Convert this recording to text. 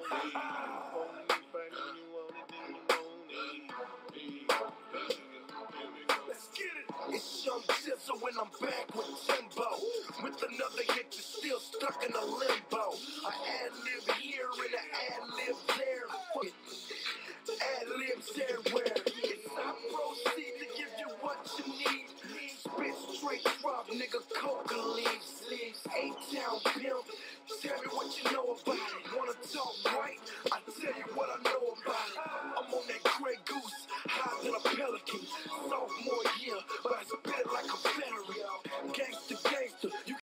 Let's get it. It's Young Jizzle when I'm back with Timbo. With another hit, you're still stuck in a limbo. I ad-lib here and I ad-lib there. Ad-libs everywhere. It's I proceed to give you what you need. Spit straight drop, nigga, coca leaves. A-Town pimp, tell me what you know about it. Wanna talk right? I tell you what I know